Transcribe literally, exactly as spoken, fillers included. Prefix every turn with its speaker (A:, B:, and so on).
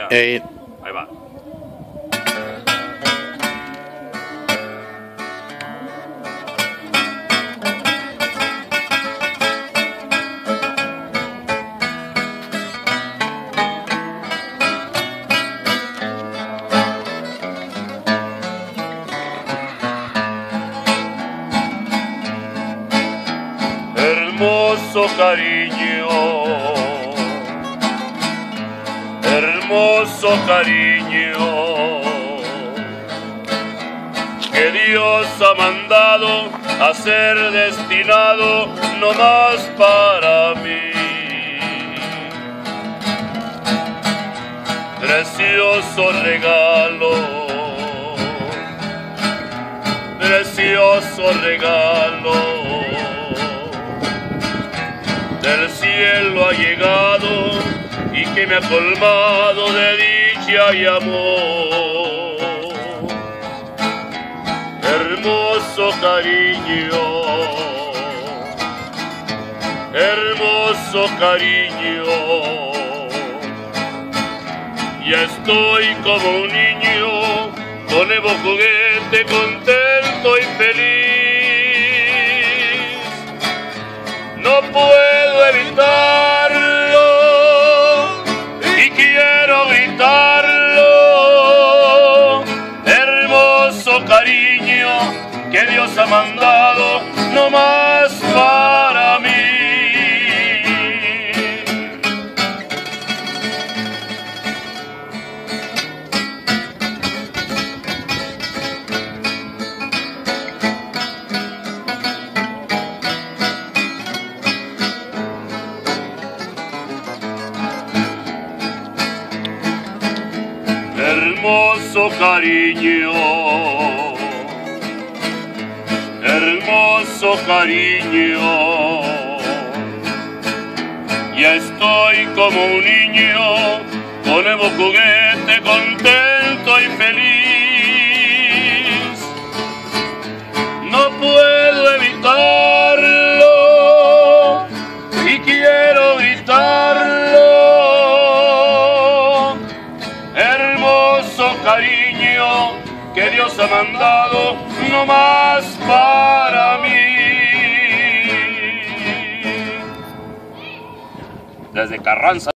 A: ya.
B: Ey.
A: Ahí va.
C: Hermoso cariño, hermoso cariño, que Dios ha mandado a ser destinado no más para mí. Precioso regalo, precioso regalo, del cielo ha llegado y que me ha colmado de dicha y amor. Hermoso cariño, hermoso cariño, ya estoy como un niño con nuevo juguete, contento y feliz. No puedo evitarlo y quiero gritarlo. Hermoso cariño que Dios ha mandado no más para mí. Hermoso cariño, hermoso cariño, ya estoy como un niño con nuevo juguete, contento y feliz. No puedo evitarlo y quiero gritarlo. Cariño que Dios ha mandado no más para mí. Desde Carranza.